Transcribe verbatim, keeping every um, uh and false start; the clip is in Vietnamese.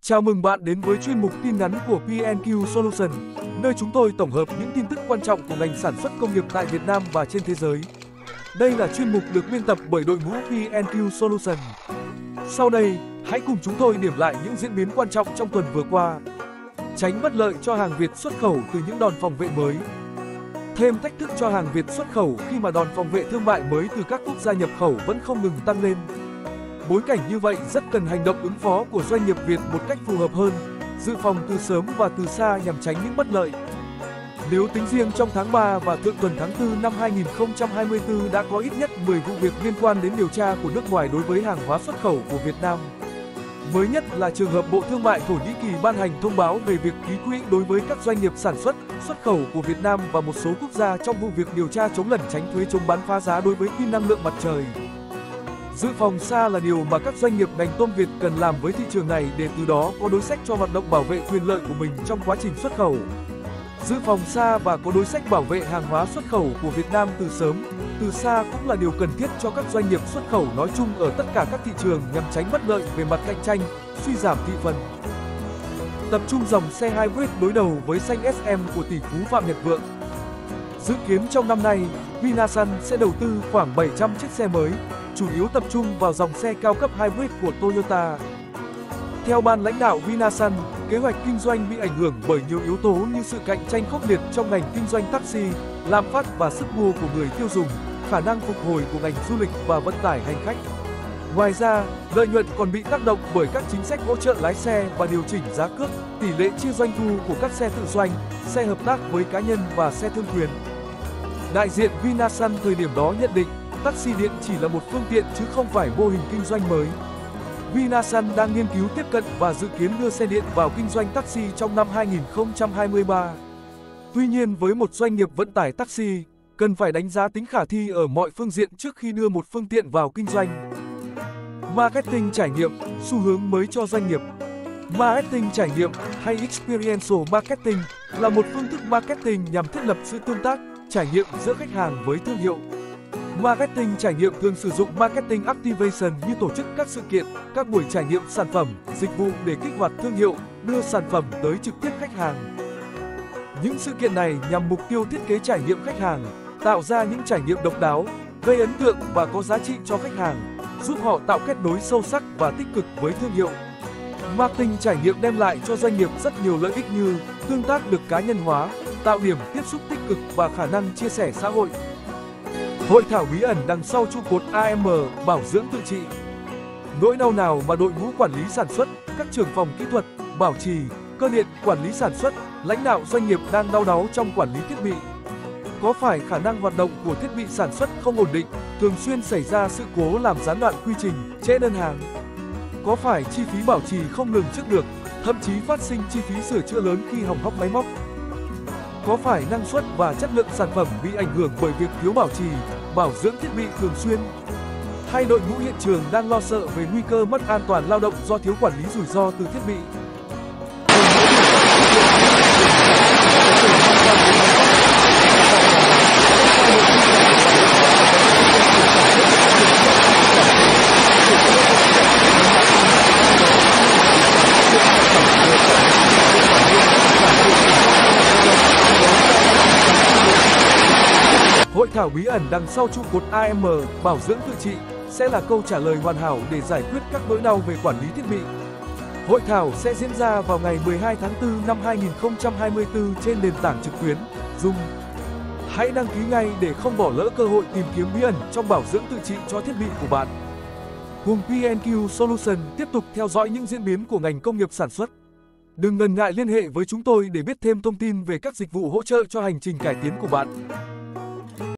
Chào mừng bạn đến với chuyên mục tin ngắn của pê en quy Solution, nơi chúng tôi tổng hợp những tin tức quan trọng của ngành sản xuất công nghiệp tại Việt Nam và trên thế giới. Đây là chuyên mục được biên tập bởi đội ngũ pê en quy Solution. Sau đây, hãy cùng chúng tôi điểm lại những diễn biến quan trọng trong tuần vừa qua. Tránh bất lợi cho hàng Việt xuất khẩu từ những đòn phòng vệ mới. Thêm thách thức cho hàng Việt xuất khẩu khi mà đòn phòng vệ thương mại mới từ các quốc gia nhập khẩu vẫn không ngừng tăng lên. Bối cảnh như vậy rất cần hành động ứng phó của doanh nghiệp Việt một cách phù hợp hơn, dự phòng từ sớm và từ xa nhằm tránh những bất lợi. Nếu tính riêng trong tháng ba và thượng tuần tháng tư năm hai nghìn không trăm hai mươi tư đã có ít nhất mười vụ việc liên quan đến điều tra của nước ngoài đối với hàng hóa xuất khẩu của Việt Nam. Mới nhất là trường hợp Bộ Thương mại Thổ Nhĩ Kỳ ban hành thông báo về việc ký quỹ đối với các doanh nghiệp sản xuất, xuất khẩu của Việt Nam và một số quốc gia trong vụ việc điều tra chống lẩn tránh thuế chống bán phá giá đối với pin năng lượng mặt trời. Dự phòng xa là điều mà các doanh nghiệp ngành tôm Việt cần làm với thị trường này để từ đó có đối sách cho hoạt động bảo vệ quyền lợi của mình trong quá trình xuất khẩu. Dự phòng xa và có đối sách bảo vệ hàng hóa xuất khẩu của Việt Nam từ sớm, từ xa cũng là điều cần thiết cho các doanh nghiệp xuất khẩu nói chung ở tất cả các thị trường nhằm tránh bất lợi về mặt cạnh tranh, suy giảm thị phần. Tập trung dòng xe hybrid đối đầu với xanh ét em của tỷ phú Phạm Nhật Vượng. Dự kiến trong năm nay, Vinasun sẽ đầu tư khoảng bảy trăm chiếc xe mới, chủ yếu tập trung vào dòng xe cao cấp hybrid của Toyota. Theo ban lãnh đạo Vinasun, kế hoạch kinh doanh bị ảnh hưởng bởi nhiều yếu tố như sự cạnh tranh khốc liệt trong ngành kinh doanh taxi, lạm phát và sức mua của người tiêu dùng, khả năng phục hồi của ngành du lịch và vận tải hành khách. Ngoài ra, lợi nhuận còn bị tác động bởi các chính sách hỗ trợ lái xe và điều chỉnh giá cước, tỷ lệ chia doanh thu của các xe tự doanh, xe hợp tác với cá nhân và xe thương quyền. Đại diện Vinasun thời điểm đó nhận định, taxi điện chỉ là một phương tiện chứ không phải mô hình kinh doanh mới. Vinasun đang nghiên cứu tiếp cận và dự kiến đưa xe điện vào kinh doanh taxi trong năm hai nghìn không trăm hai mươi ba. Tuy nhiên với một doanh nghiệp vận tải taxi, cần phải đánh giá tính khả thi ở mọi phương diện trước khi đưa một phương tiện vào kinh doanh. Marketing trải nghiệm, xu hướng mới cho doanh nghiệp. Marketing trải nghiệm hay Experiential Marketing là một phương thức marketing nhằm thiết lập sự tương tác, trải nghiệm giữa khách hàng với thương hiệu. Marketing trải nghiệm thường sử dụng marketing activation như tổ chức các sự kiện, các buổi trải nghiệm sản phẩm, dịch vụ để kích hoạt thương hiệu, đưa sản phẩm tới trực tiếp khách hàng. Những sự kiện này nhằm mục tiêu thiết kế trải nghiệm khách hàng, tạo ra những trải nghiệm độc đáo, gây ấn tượng và có giá trị cho khách hàng, giúp họ tạo kết nối sâu sắc và tích cực với thương hiệu. Marketing trải nghiệm đem lại cho doanh nghiệp rất nhiều lợi ích như tương tác được cá nhân hóa, tạo điểm tiếp xúc tích cực và khả năng chia sẻ xã hội. Hội thảo bí ẩn đằng sau trụ cột a em bảo dưỡng tự trị. Nỗi đau nào mà đội ngũ quản lý sản xuất, các trưởng phòng kỹ thuật, bảo trì, cơ điện, quản lý sản xuất, lãnh đạo doanh nghiệp đang đau đáu trong quản lý thiết bị? Có phải khả năng hoạt động của thiết bị sản xuất không ổn định, thường xuyên xảy ra sự cố làm gián đoạn quy trình, trễ đơn hàng? Có phải chi phí bảo trì không lường trước được, thậm chí phát sinh chi phí sửa chữa lớn khi hỏng hóc máy móc? Có phải năng suất và chất lượng sản phẩm bị ảnh hưởng bởi việc thiếu bảo trì, bảo dưỡng thiết bị thường xuyên? Hay đội ngũ hiện trường đang lo sợ về nguy cơ mất an toàn lao động do thiếu quản lý rủi ro từ thiết bị? Hội thảo bí ẩn đằng sau trụ cột a em bảo dưỡng tự trị sẽ là câu trả lời hoàn hảo để giải quyết các nỗi đau về quản lý thiết bị. Hội thảo sẽ diễn ra vào ngày mười hai tháng tư năm hai nghìn không trăm hai mươi tư trên nền tảng trực tuyến Zoom. Hãy đăng ký ngay để không bỏ lỡ cơ hội tìm kiếm bí ẩn trong bảo dưỡng tự trị cho thiết bị của bạn. Cùng pê en quy Solution tiếp tục theo dõi những diễn biến của ngành công nghiệp sản xuất. Đừng ngần ngại liên hệ với chúng tôi để biết thêm thông tin về các dịch vụ hỗ trợ cho hành trình cải tiến của bạn.